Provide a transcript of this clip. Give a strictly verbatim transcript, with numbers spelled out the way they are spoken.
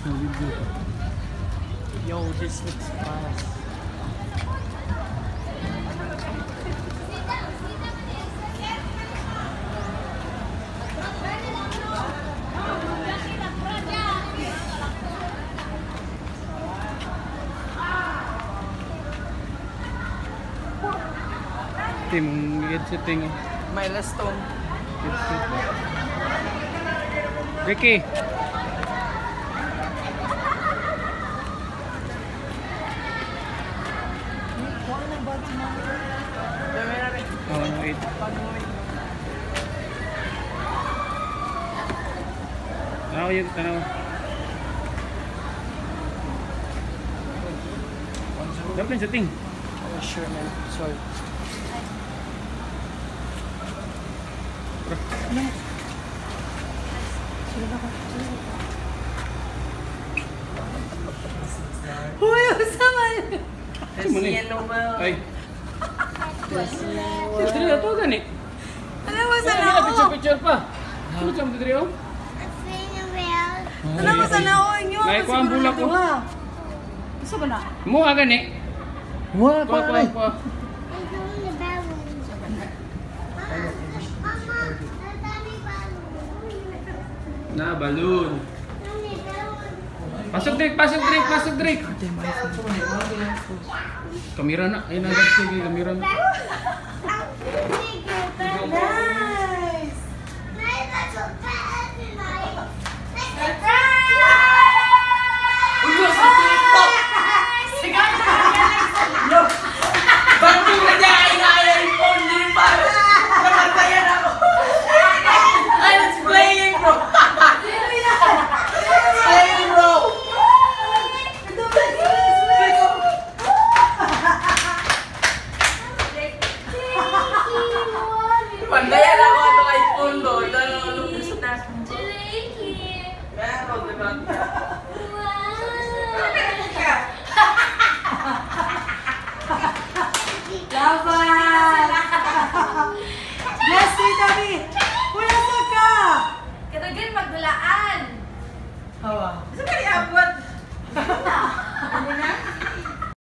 Yo, this looks fast. Tim, headset ting. Milestone. Ricky. Oh, wait. Tanaw yun, tanaw. Dapat sa ting. Oh, sure, man. Sorry. Ano? Uy, usama yun. Yellow well. Ay. Yellow Dito na ito gani. Alam mo sa Ay, nao. picture-picture pa. Ano sa mga dito? Alam mo sa nao. Inyo May ako kuha ang bulak siguro ko. ha. Gusto ba na? Mo aga ni. What? Kuha, kuha, kuha. Na, balloon. Pasok Drake, pasok Drake, pasok Drake. Kamera na, ayun na, sige, kamera na. Nice! Ulo sa TikTok! Banding na niya ina-iPhone din pa! Namantayan ako! I was playing, bro! Playing, bro! Pandayan ako ito iPhone do. Ito yung look sa taas mo. Meron, diba?